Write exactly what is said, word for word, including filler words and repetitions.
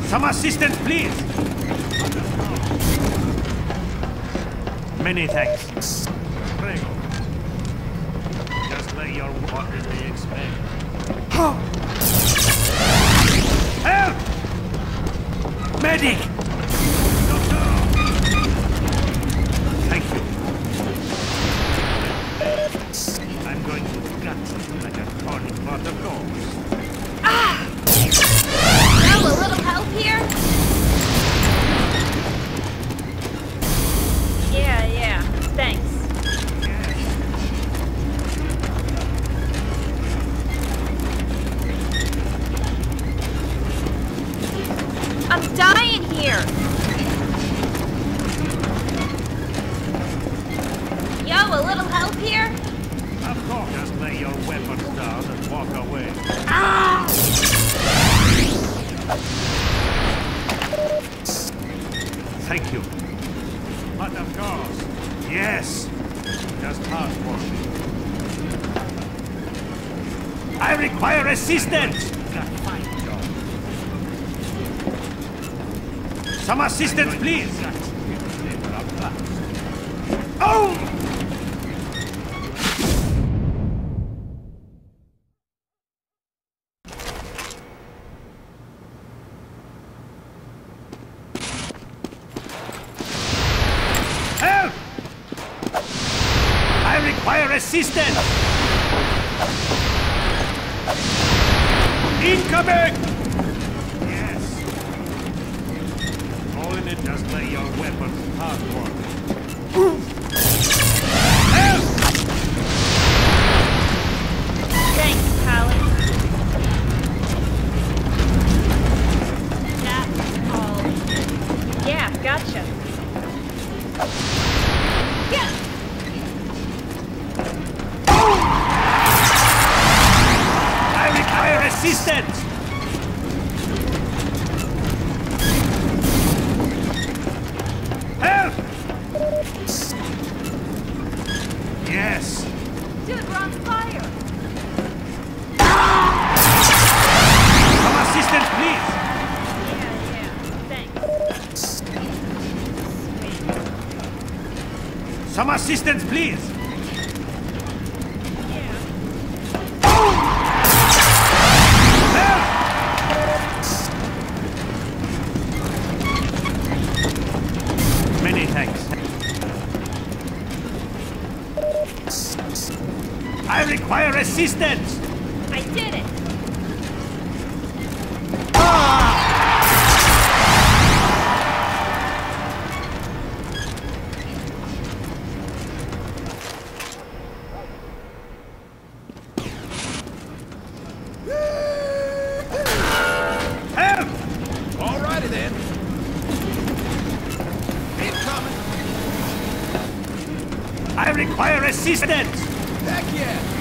Some assistance, please! Many thanks. Prego. Just lay your what did they expect? Help! Medic! Thank you. I'm going to gut something like a tonic pot of gold. Ah! Now a little help here? Yeah, yeah. Thanks. I'm dying here! Yo, a little help here? Of course, just lay your weapons down and walk away. Ah! Thank you. But of course, Yes. just pass for me. I require assistance! Got fight, Joe. Some assistance, please! Gut. Never a blast. Oh! Help! I require assistance! Incoming! Yes. All in it, just lay your weapons hard for me. Help! Thanks, Pally. That's all. Yeah, gotcha. Yeah! I require assistance! Help! Yes. Dude, we're on fire! Some assistance, please! Yeah, yeah. Thanks. Sweet. Some assistance, please! Yeah. Help! Many thanks. I require assistance! I did it! Help! Alrighty then. Incoming. I require assistance! Heck yeah.